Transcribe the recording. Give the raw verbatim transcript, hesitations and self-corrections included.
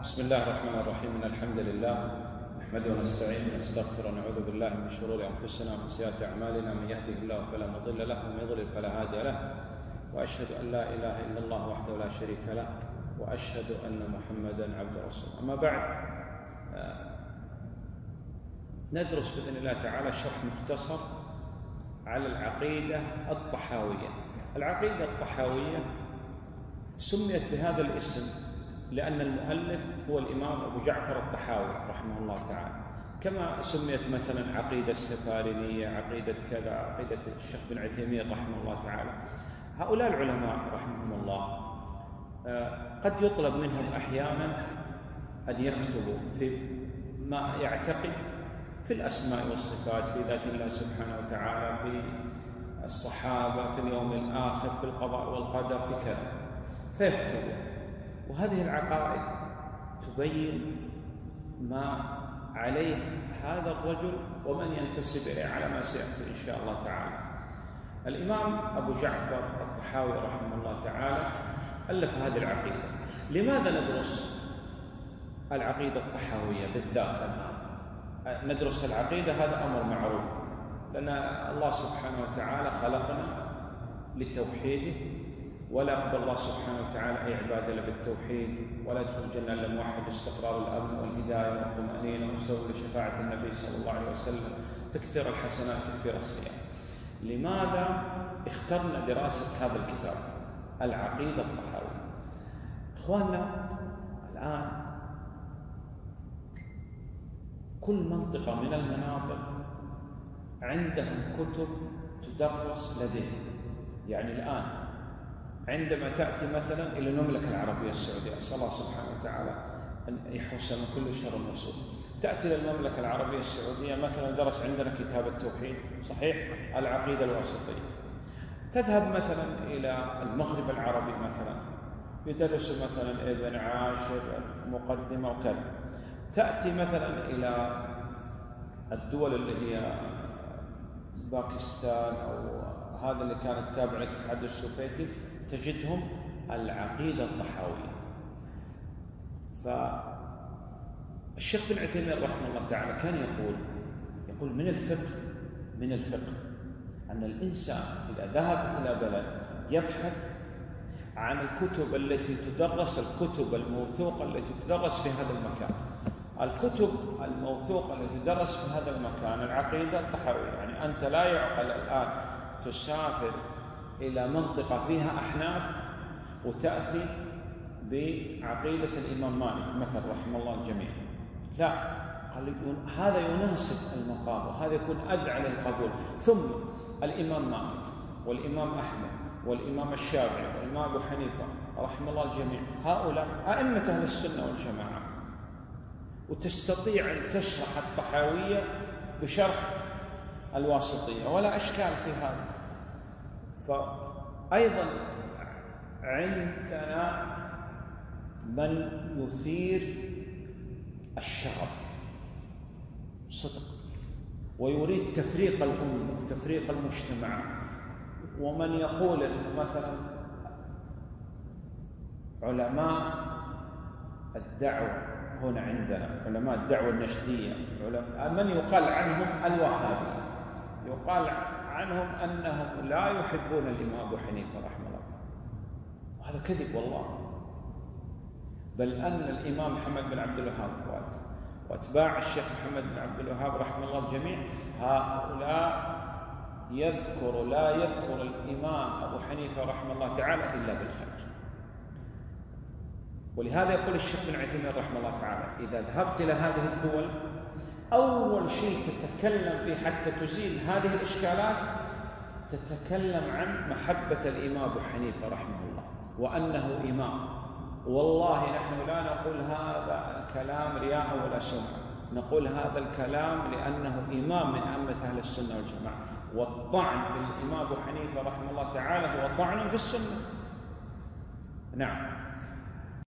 بسم الله الرحمن الرحيم. إن الحمد لله نحمده ونستعينه ونستغفره ونعوذ بالله من شرور أنفسنا ومن سيئات أعمالنا. من يهده الله فلا مضل له ومن يضلل فلا هادي له، وأشهد أن لا إله إلا الله وحده لا شريك له، وأشهد أن محمدا عبده ورسوله. أما بعد، ندرس بإذن الله تعالى شرح مختصر على العقيدة الطحاوية. العقيدة الطحاوية سميت بهذا الاسم لأن المؤلف هو الإمام أبو جعفر الطحاوي رحمه الله تعالى، كما سميت مثلا عقيدة السفارينية، عقيدة كذا، عقيدة الشيخ بن عثيمين رحمه الله تعالى. هؤلاء العلماء رحمهم الله قد يطلب منهم أحيانا أن يكتبوا في ما يعتقد في الأسماء والصفات، في ذات الله سبحانه وتعالى، في الصحابة، في اليوم الآخر، في القضاء والقدر، في كذا، فيكتبوا. وهذه العقائد تبين ما عليه هذا الرجل ومن ينتسب إليه على ما سيأتي إن شاء الله تعالى. الإمام أبو جعفر الطحاوي رحمه الله تعالى ألف هذه العقيدة. لماذا ندرس العقيدة الطحاوية بالذات الآن؟ ندرس العقيدة، هذا أمر معروف، لأن الله سبحانه وتعالى خلقنا لتوحيده، ولا يقبل الله سبحانه وتعالى أي عبادة إلا بالتوحيد، ولا يدخل الجنة إلا موحد. استقرار الأمن والهداية والطمأنينة وسوء لشفاعة النبي صلى الله عليه وسلم، تكثير الحسنات، تكثير الصيام. لماذا اخترنا دراسة هذا الكتاب العقيدة الطحاوية؟ إخواننا، الآن كل منطقة من المناطق عندهم كتب تدرس لديهم. يعني الآن عندما تأتي مثلا إلى المملكة العربية السعودية، أسأل الله سبحانه وتعالى أن يحوس من كل شر وسوء، تأتي إلى المملكة العربية السعودية مثلا درس عندنا كتاب التوحيد، صحيح، العقيدة الواسطية. تذهب مثلا إلى المغرب العربي مثلا يدرس مثلا ابن عاشر مقدمة وكذا. تأتي مثلا إلى الدول اللي هي باكستان أو هذا اللي كانت تابعة للاتحاد السوفيتي، تجدهم العقيدة الطحاوية. فالشيخ بن عثيمين رحمه الله تعالى كان يقول يقول من الفقه من الفقه أن الإنسان إذا ذهب إلى بلد يبحث عن الكتب التي تدرس، الكتب الموثوقة التي تدرس في هذا المكان. الكتب الموثوقة التي تدرس في هذا المكان العقيدة الطحاوية. يعني أنت لا يعقل الآن تسافر إلى منطقة فيها أحناف وتأتي بعقيدة الإمام مالك مثلا رحمه الله الجميع، لا، قال هذا يناسب المقام وهذا يكون أدعى للقبول. ثم الإمام مالك والإمام أحمد والإمام الشافعي والإمام أبو حنيفة رحمه الله الجميع، هؤلاء أئمة أهل السنة والجماعة، وتستطيع أن تشرح الطحاوية بشرح الواسطية ولا أشكال في هذا. فأيضا عندنا من يثير الشغب صدق ويريد تفريق الأمة وتفريق المجتمع، ومن يقول مثلا علماء الدعوة هنا عندنا، علماء الدعوة النجدية، من يقال عنهم الوهابية، يقال عنهم أنهم لا يحبون الإمام أبو حنيفة رحمه الله، وهذا كذب والله. بل أن الإمام محمد بن عبد الوهاب وأتباع الشيخ محمد بن عبد الوهاب رحمه الله الجميع، هؤلاء يذكر لا يذكر الإمام أبو حنيفة رحمه الله تعالى إلا بالخير. ولهذا يقول الشيخ بن عثيمين رحمه الله تعالى إذا ذهبت إلى هذه الدول أول شيء تتكلم فيه حتى تزيل هذه الإشكالات، تتكلم عن محبة الإمام أبو حنيفة رحمه الله وأنه إمام. والله نحن لا نقول هذا الكلام رياء ولا سمعة، نقول هذا الكلام لأنه إمام من أئمة أهل السنة والجماعة. والطعن في الإمام أبو حنيفة رحمه الله تعالى هو طعن في السنة. نعم.